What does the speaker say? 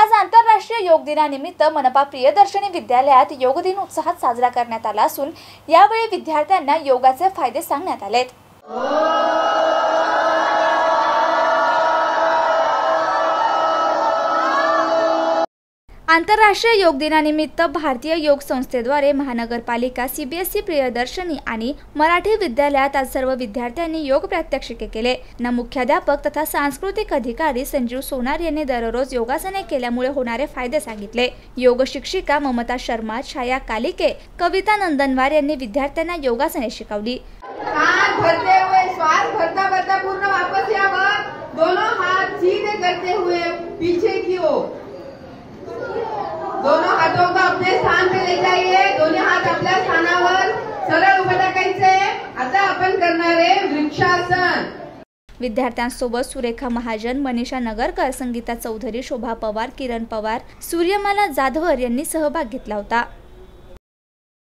आज आंतरराष्ट्रीय योग दिनानिमित्त मनपा प्रियदर्शनी विद्यालयात योग दिन उत्साहात साजरा करण्यात आला असून यावेळी विद्यार्थ्यांना योगाचे फायदे सांगण्यात आलेत। आंतरराष्ट्रीय योग दिनानिमित्त भारतीय योग संस्थेद्वारे महानगरपालिका सीबीएसई प्रियदर्शनी आणि मराठी विद्यालयात आज सर्व विद्यार्थ्यांनी योग प्रात्यक्षिके केले। मुख्याध्यापक तथा सांस्कृतिक अधिकारी संजीव सोनार यांनी दररोज योगासने केल्यामुळे होणारे फायदे सांगितले। योग शिक्षिका ममता शर्मा, छाया कालिके, कविता नंदनवार यांनी विद्यार्थ्यांना योगासने शिकवली। हाथ भरते हुए श्वास भरता भरता पूर्ण वापस यावर, दोनों हाथ सीधे करते हुए पीछे की ओर, दोनों हाथों को अपने स्थान पे ले जाइए। दोनों हाथ आपल्या स्थानावर सरळ उभे टाकायचे। आता आपण करणार आहे वृक्षासन। विद्यार्थ्यांसोबत सुरेखा महाजन, मनीषा नगरकर, संगीता चौधरी, शोभा पवार, किरण पवार, सूर्यमाला जाधवर यांनी सहभाग घेतला होता।